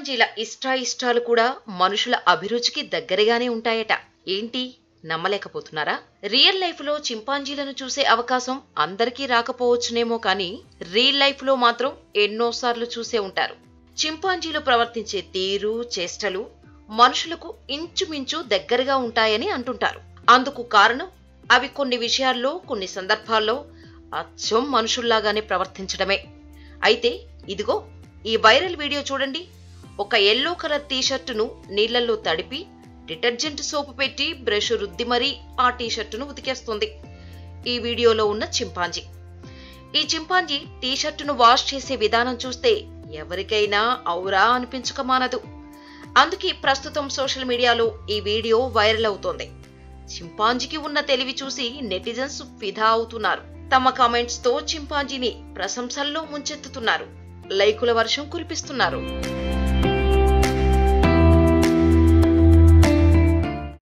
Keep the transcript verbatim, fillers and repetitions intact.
చింపాంజీల ఇష్టాయిష్టాలు కూడా మనుషుల అభిరుచికి దగ్గరగానే ఉంటాయట. ఏంటి నమ్మలేకపోతున్నారా? రియల్ లైఫ్ లో చింపాంజీలను చూసే అవకాశం అందరికీ రాకపోవచ్చునేమో కానీ రియల్ లైఫ్ లో మాత్రం ఎన్నోసార్లు చూసే ఉంటారు. చింపాంజీలు ప్రవర్తించే తీరు, చేష్టలు మనుషులకు ఇంచుమించు దగ్గరగా ఉంటాయని అంటుంటారు. అందుకు కారణం అవి కొన్ని విషయాల్లో, కొన్ని సందర్భాల్లో అచ్చం మనుషుల్లాగానే ప్రవర్తించడమే. అయితే ఇదిగో ఈ వైరల్ వీడియో చూడండి. ఒక ఎల్లో కలర్ టీషర్టును నీళ్లలో తడిపి డిటర్జెంట్ సోపు పెట్టి బ్రష్ రుద్ది మరీ ఆ టీషర్టును ఉతికేస్తుంది ఈ వీడియోలో ఉన్న చింపాంజీ. ఈ చింపాంజీ టీషర్టును వాష్ చేసే విధానం చూస్తే ఎవరికైనా ఔరా అనిపించక మానదు. అందుకే ప్రస్తుతం సోషల్ మీడియాలో ఈ వీడియో వైరల్ అవుతోంది. చింపాంజీకి ఉన్న తెలివి చూసి నెటిజన్స్ ఫిదా అవుతున్నారు. తమ కామెంట్స్ తో చింపాంజీని ప్రశంసల్లో ముంచెత్తుతున్నారు. లైకుల వర్షం కురిపిస్తున్నారు.